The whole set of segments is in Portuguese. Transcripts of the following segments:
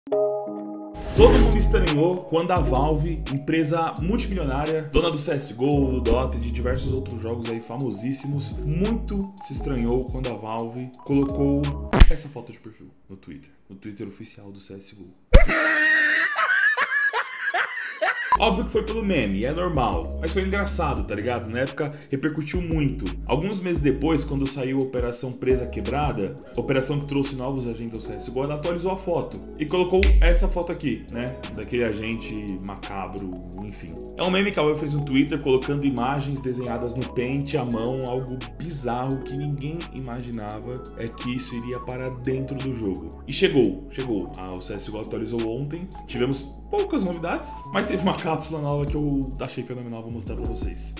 Todo mundo estranhou quando a Valve, empresa multimilionária, dona do CSGO, do Dota e de diversos outros jogos aí famosíssimos, muito se estranhou quando a Valve colocou essa foto de perfil no Twitter oficial do CSGO. Óbvio que foi pelo meme, é normal, mas foi engraçado, tá ligado? Na época repercutiu muito. Alguns meses depois, quando saiu a Operação Presa Quebrada, operação que trouxe novos agentes ao CSGO, ela atualizou a foto e colocou essa foto aqui, né? Daquele agente macabro, enfim. É um meme que a Valve fez no Twitter colocando imagens desenhadas no Paint à mão, algo bizarro que ninguém imaginava é que isso iria para dentro do jogo. E chegou. O CSGO atualizou ontem, tivemos poucas novidades, mas teve uma cápsula nova que eu achei fenomenal, vou mostrar pra vocês.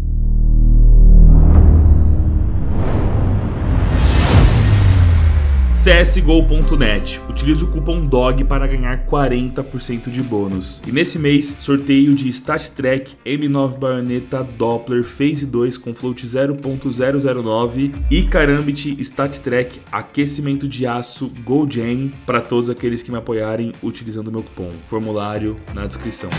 CSGO.net. Utilize o cupom DOG para ganhar 40% de bônus. E nesse mês, sorteio de StatTrak M9 Baioneta Doppler Phase 2 com float 0.009 e Karambit StatTrak aquecimento de aço GoGen para todos aqueles que me apoiarem utilizando o meu cupom. Formulário na descrição.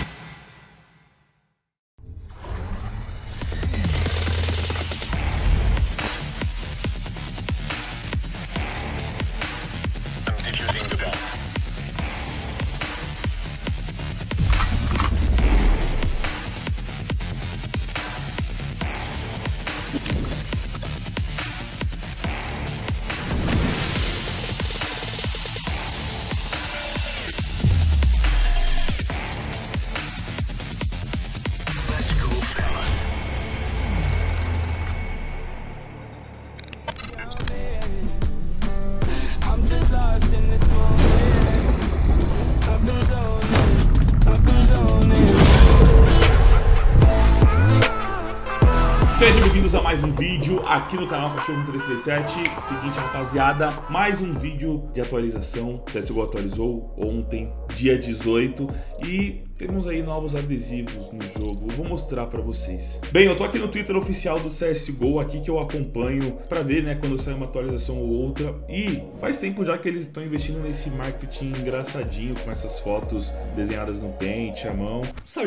Sejam bem-vindos a mais um vídeo aqui no canal Cachorro 337. Seguinte, rapaziada, mais um vídeo de atualização. O CSGO atualizou ontem, dia 18, e temos aí novos adesivos no jogo. Eu vou mostrar pra vocês. Bem, eu tô aqui no Twitter oficial do CSGO, aqui que eu acompanho pra ver, né, quando sai uma atualização ou outra. E faz tempo já que eles estão investindo nesse marketing engraçadinho com essas fotos desenhadas no Paint, à mão.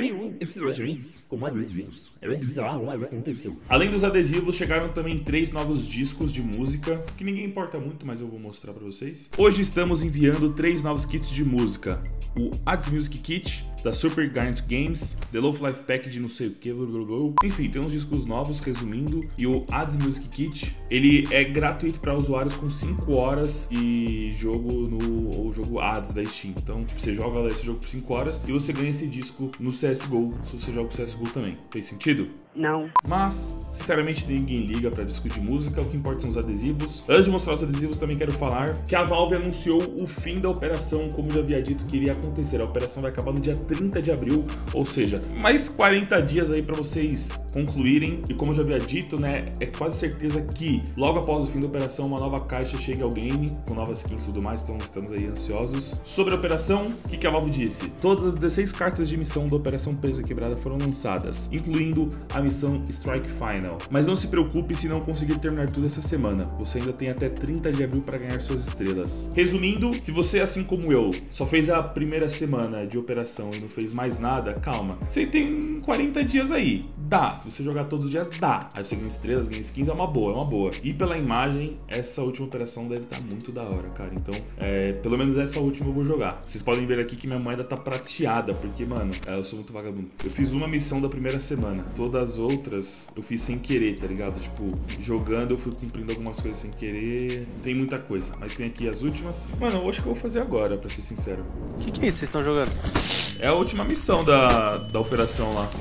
Além dos adesivos, chegaram também 3 novos discos de música, que ninguém importa muito, mas eu vou mostrar pra vocês. Hoje estamos enviando 3 novos kits de música. O Ads Music Kit, da Super Giant Games, The Low Life Pack de não sei o que, enfim, tem uns discos novos, resumindo. E o Ads Music Kit, ele é gratuito para usuários com 5 horas e jogo Ads da Steam. Então você joga lá esse jogo por 5 horas e você ganha esse disco no CSGO, se você joga o CSGO também. Fez sentido? Não. Mas, sinceramente, ninguém liga pra disco de música, o que importa são os adesivos. Antes de mostrar os adesivos, também quero falar que a Valve anunciou o fim da operação, como já havia dito que iria acontecer. A operação vai acabar no dia 30 de abril, ou seja, mais 40 dias aí pra vocês concluírem. E como eu já havia dito, né, é quase certeza que logo após o fim da operação, uma nova caixa chegue ao game, com novas skins e tudo mais, então estamos aí ansiosos. Sobre a operação, o que a Valve disse? Todas as 16 cartas de missão da Operação Presa Quebrada foram lançadas, incluindo a missão Strike Final. Mas não se preocupe se não conseguir terminar tudo essa semana. Você ainda tem até 30 de abril para ganhar suas estrelas. Resumindo, se você, assim como eu, só fez a primeira semana de operação e não fez mais nada, calma. Você tem 40 dias aí. Dá. Se você jogar todos os dias, dá. Aí você ganha estrelas, ganha skins, é uma boa. E pela imagem, essa última operação deve estar muito da hora, cara. Então, pelo menos essa última eu vou jogar. Vocês podem ver aqui que minha moeda tá prateada, porque, mano, eu sou muito vagabundo. Eu fiz uma missão da primeira semana. Todas as outras eu fiz sem querer, tá ligado? Tipo, jogando eu fui cumprindo algumas coisas sem querer. Tem muita coisa, mas tem aqui as últimas. Mano, eu acho que eu vou fazer agora, pra ser sincero. O que é isso que vocês estão jogando? É a última missão da operação lá.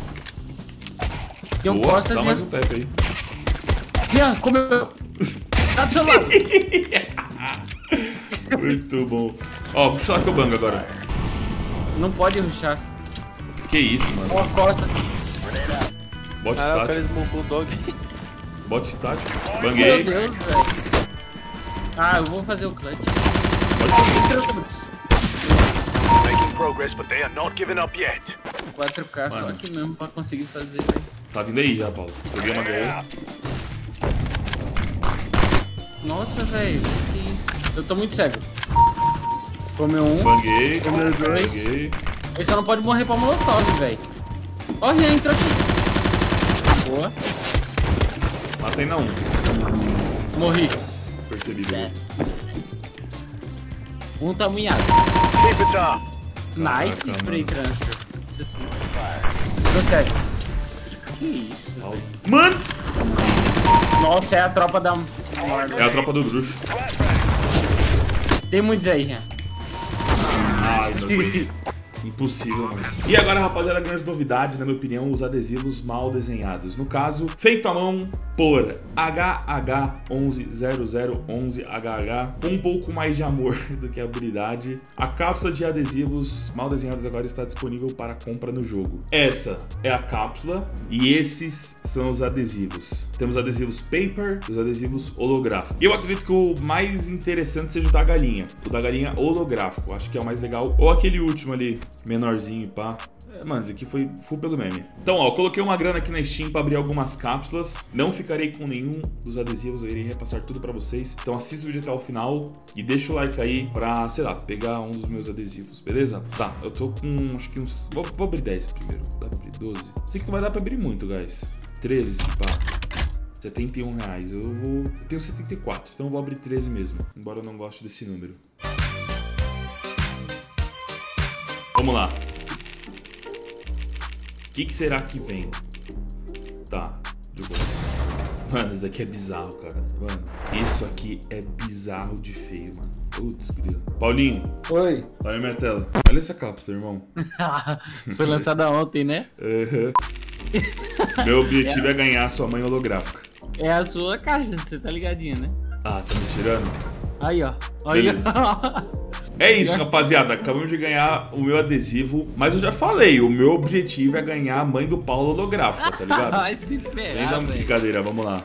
Boa, dá mais um tap aí. Ian, como eu... Tá do seu lado. Muito bom. Ó, vou puxar que eu bango agora. Não pode rushar. Que isso, mano. Ó, costa. Bot O cara tático. smocou o dog. Bot tático. Meu Banguei. Deus, velho. Ah, eu vou fazer o clutch. Making progress, but they are not giving up yet. 4K só Mano. aqui mesmo pra conseguir fazer, velho. Tá vindo aí já, Paulo. Peguei uma HE. Nossa, velho. Que isso? Eu tô muito cego. Comeu um. Banguei. Comeu dois. Banguei. Ele só não pode morrer pra molotov, velho. Olha, entra aqui. Boa. Matei na 1. Morri. Percebi. Um tá munhado. Keep it up. Nice Caraca, spray mano. transfer. Deu certo. Que isso? Mano! Nossa, é a tropa da... É a tropa do bruxo. Tem muitos aí, né? Ai, meu Deus. Impossível, mano. E agora, rapaziada, a grande novidade, na minha opinião, os adesivos mal desenhados. No caso, feito à mão por HH110011HH, com um pouco mais de amor do que habilidade. A cápsula de adesivos mal desenhados agora está disponível para compra no jogo. Essa é a cápsula e esses são os adesivos. Temos adesivos paper e os adesivos holográficos. Eu acredito que o mais interessante seja o da galinha. O da galinha holográfico, acho que é o mais legal. Ou aquele último ali, menorzinho, pá. Mano, esse aqui foi full pelo meme. Então, ó, eu coloquei uma grana aqui na Steam pra abrir algumas cápsulas. Não ficarei com nenhum dos adesivos, eu irei repassar tudo pra vocês. Então assista o vídeo até o final e deixa o like aí pra, sei lá, pegar um dos meus adesivos, beleza? Tá, eu tô com, acho que uns... Vou abrir 10 primeiro, dá pra abrir 12. Sei que não vai dar pra abrir muito, guys. 13 se pá. R$71. Eu tenho 74, então eu vou abrir 13 mesmo. Embora eu não goste desse número. Vamos lá. O que será que vem? Tá, de boa. Mano, isso daqui é bizarro, cara. Mano, isso aqui é bizarro de feio, mano. Putz, grila. Paulinho. Oi. Olha a minha tela. Olha essa cápsula, irmão. Foi lançada ontem, né? Uhum. Meu objetivo é ganhar a sua mãe holográfica. É a sua caixa, você tá ligadinho, né? Ah, tá me tirando? Aí, ó. Aí, Beleza. É isso, rapaziada. Acabamos de ganhar o meu adesivo. Mas eu já falei, o meu objetivo é ganhar a mãe do Paulo holográfica, tá ligado? Vai se Nem ferrar, dá velho. brincadeira, vamos lá.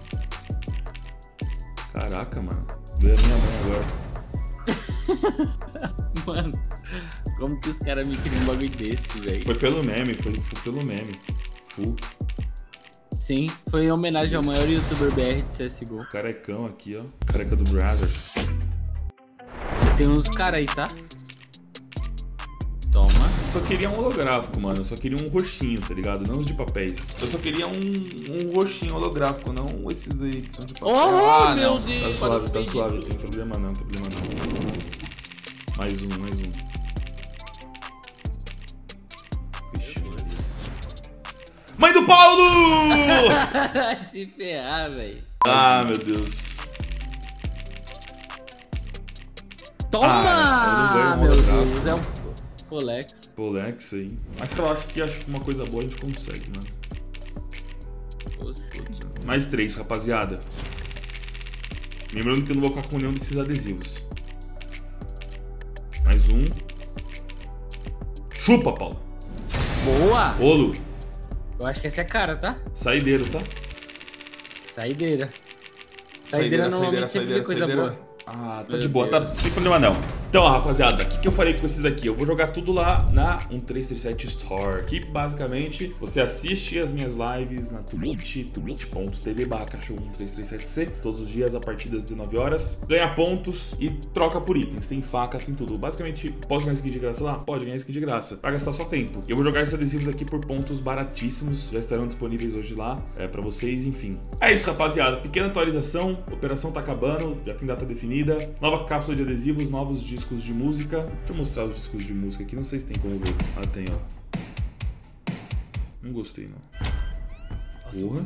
Caraca, mano. Veio a minha mãe agora. Mano, como que os caras me criam um bagulho desse, velho? Foi pelo meme, foi pelo meme. Full. Sim, foi em homenagem ao maior youtuber BR de CSGO. Carecão aqui, ó. Careca do Brother. Tem uns caras aí, tá? Toma. Só queria um holográfico, mano. Eu só queria um roxinho, tá ligado? Não os de papéis. Eu só queria um roxinho holográfico, não esses aí que são de papel. Oh, meu não. Deus! Tá suave, não tem problema não, tem problema não. Mais um. Vixe, Maria. Mãe do Paulo! Se ferrar, velho. Ah, meu Deus. Toma! Eu não ganho meu holográfico. Deus, é um Polex. Polex aí. Mas eu acho que uma coisa boa a gente consegue, mano. Mais 3, rapaziada. Lembrando que eu não vou ficar com nenhum desses adesivos. Mais um. Chupa, Paulo. Boa! Olo. Eu acho que essa é cara, tá? Saideiro, tá? Saideira. Saideira normalmente sempre vê coisa boa. Ah, tá de boa, tá? Não tem problema não. Então, ó, rapaziada, o que eu farei com esses aqui? Eu vou jogar tudo lá na 1337 Store. Que basicamente você assiste as minhas lives na Twitch, twitch.tv/cachorro1337C, todos os dias a partir das 19 horas. Ganha pontos e troca por itens. Tem faca, tem tudo. Basicamente, posso ganhar skin de graça lá? Pode ganhar skin de graça. Pra gastar só tempo. Eu vou jogar esses adesivos aqui por pontos baratíssimos. Já estarão disponíveis hoje lá pra vocês, enfim. É isso, rapaziada. Pequena atualização. A operação tá acabando. Já tem data definida. Nova cápsula de adesivos, novos discos de música. Deixa eu mostrar os discos de música aqui. Não sei se tem como ver. Ah, tem, ó. Não gostei, não. Porra.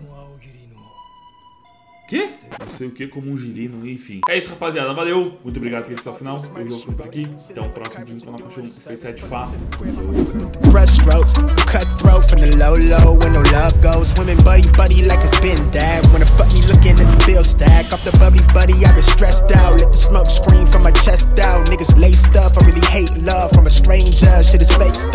Quê? Não sei o que, como um girino, enfim. É isso, rapaziada. Valeu. Muito obrigado por assistir até o final. Eu vou por aqui. Até o próximo vídeo no canal Cachorro 1337. Fácil. Brushstrokes, cutthroat from the low where no love goes. Women buddy like it's been that. Wanna fuck me looking at the bill stack. Off the buddy, I've been stressed out. Let the smoke scream from my chest out. Niggas laced up, I really hate love from a stranger. Shit is fake.